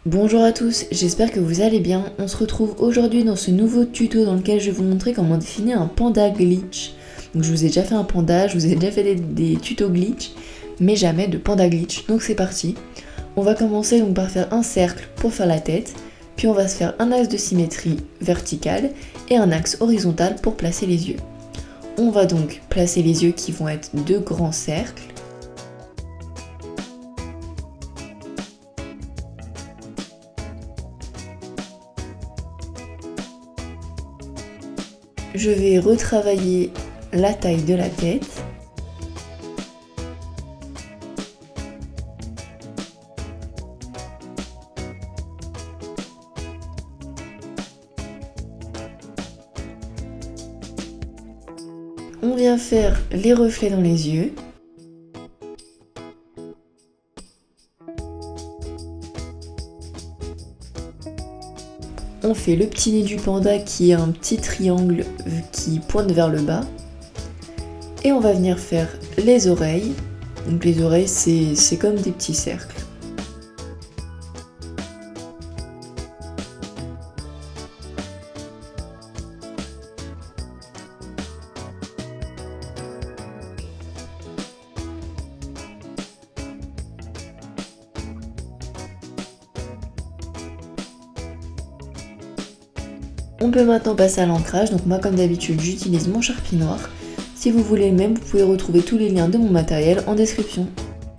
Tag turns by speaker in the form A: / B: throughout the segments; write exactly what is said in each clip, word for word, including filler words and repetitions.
A: Bonjour à tous, j'espère que vous allez bien. On se retrouve aujourd'hui dans ce nouveau tuto dans lequel je vais vous montrer comment définir un panda glitch. Donc je vous ai déjà fait un panda, je vous ai déjà fait des, des tutos glitch, mais jamais de panda glitch. Donc c'est parti. On va commencer donc par faire un cercle pour faire la tête, puis on va se faire un axe de symétrie verticale et un axe horizontal pour placer les yeux. On va donc placer les yeux qui vont être deux grands cercles. Je vais retravailler la taille de la tête. On vient faire les reflets dans les yeux. On fait le petit nez du panda qui est un petit triangle qui pointe vers le bas. Et on va venir faire les oreilles. Donc les oreilles, c'est comme des petits cercles. On peut maintenant passer à l'ancrage, donc moi comme d'habitude j'utilise mon Sharpie noir. Si vous voulez le même, vous pouvez retrouver tous les liens de mon matériel en description.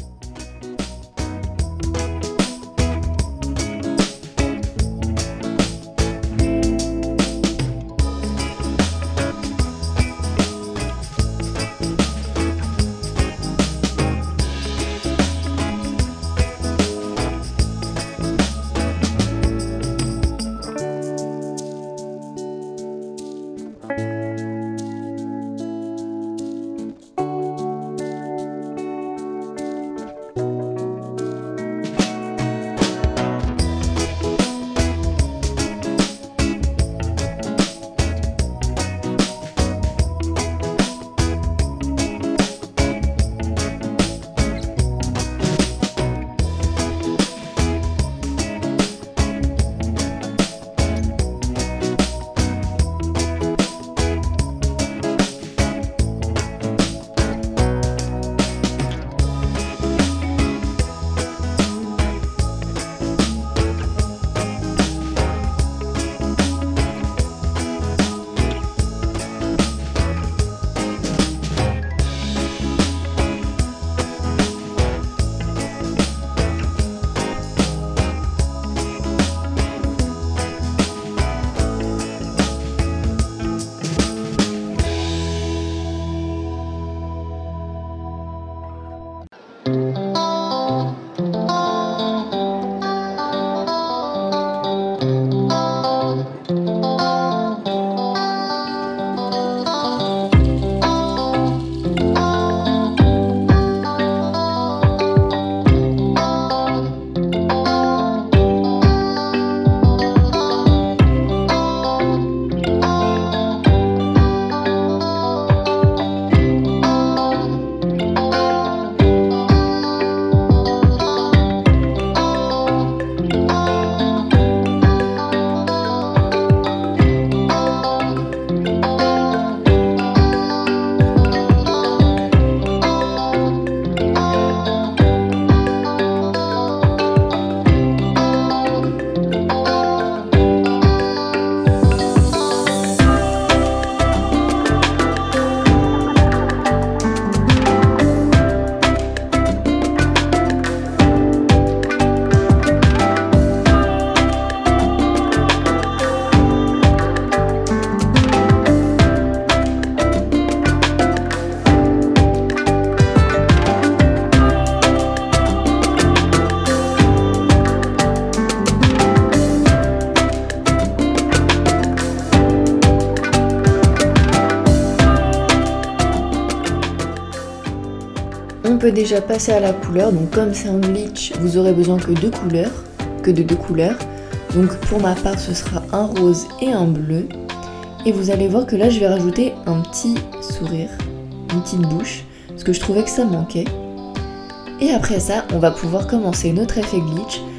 A: On peut déjà passer à la couleur, donc comme c'est un glitch, vous aurez besoin que deux couleurs, que de deux couleurs. Donc pour ma part, ce sera un rose et un bleu. Et vous allez voir que là, je vais rajouter un petit sourire, une petite bouche, parce que je trouvais que ça manquait. Et après ça, on va pouvoir commencer notre effet glitch.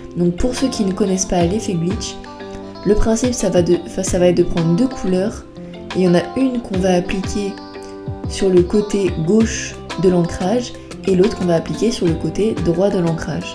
A: Donc pour ceux qui ne connaissent pas l'effet glitch, le principe ça va, de, ça va être de prendre deux couleurs, et il y en a une qu'on va appliquer sur le côté gauche de l'ancrage et l'autre qu'on va appliquer sur le côté droit de l'ancrage.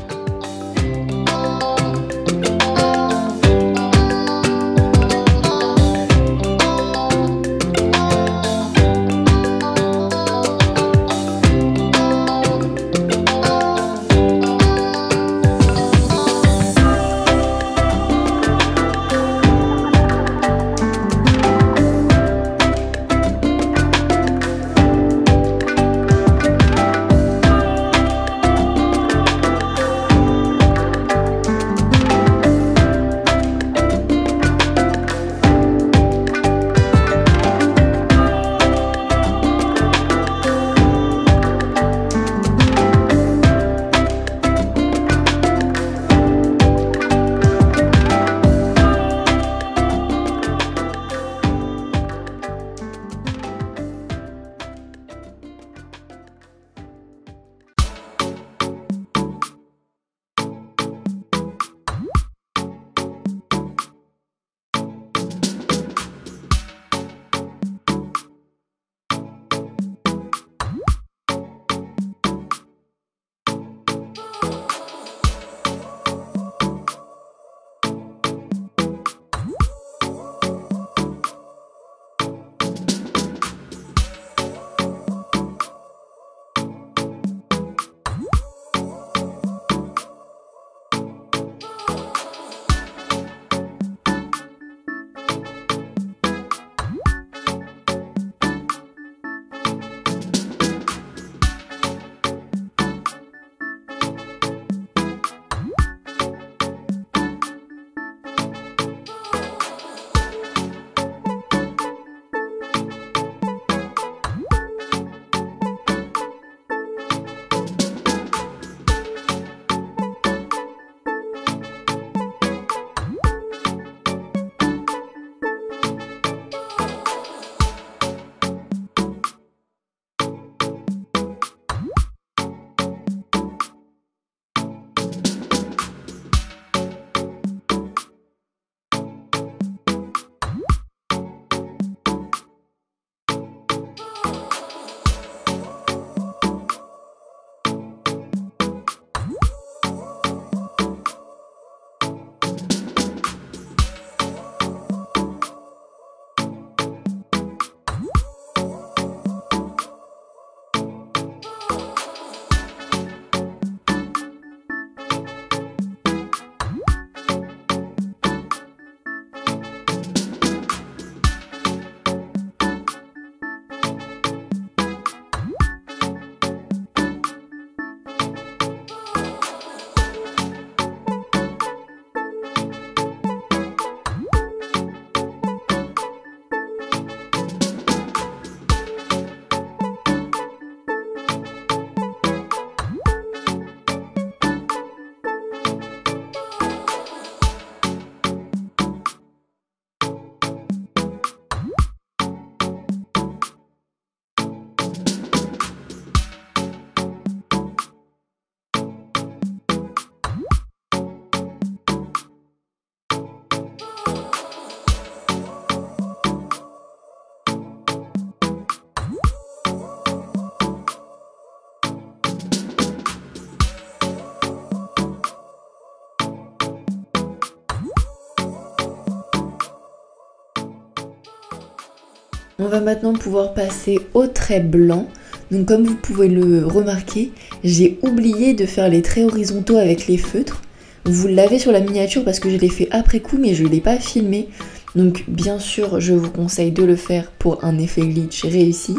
A: On va maintenant pouvoir passer au trait blanc. Donc comme vous pouvez le remarquer, j'ai oublié de faire les traits horizontaux avec les feutres. Vous l'avez sur la miniature parce que je l'ai fait après coup mais je ne l'ai pas filmé. Donc bien sûr je vous conseille de le faire pour un effet glitch réussi.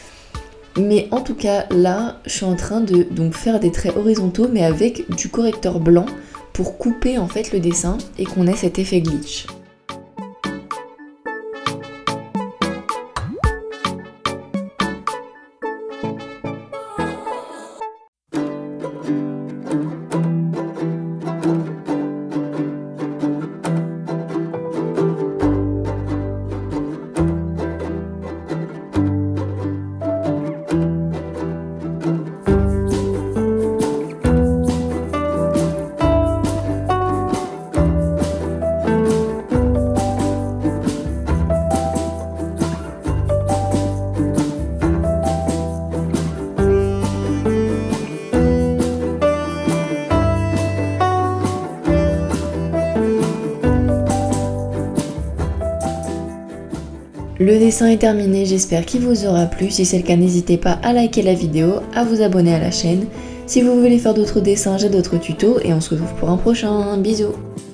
A: Mais en tout cas là je suis en train de donc, faire des traits horizontaux mais avec du correcteur blanc pour couper en fait le dessin et qu'on ait cet effet glitch. Le dessin est terminé, j'espère qu'il vous aura plu. Si c'est le cas, n'hésitez pas à liker la vidéo, à vous abonner à la chaîne. Si vous voulez faire d'autres dessins, j'ai d'autres tutos et on se retrouve pour un prochain. Bisous!